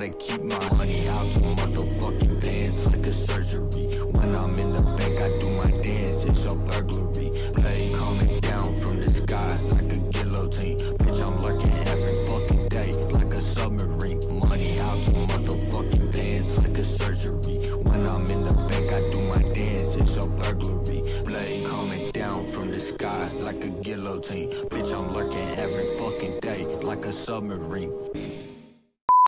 gotta keep my money out the motherfucking pants like a surgery. When I'm in the bank, I do my dance, it's a burglary. Blade coming down from the sky like a guillotine. Bitch, I'm lurking every fucking day like a submarine. Money out the motherfucking pants like a surgery. When I'm in the bank, I do my dance, it's a burglary. Blade coming down from the sky like a guillotine. Bitch, I'm lurking every fucking day like a submarine.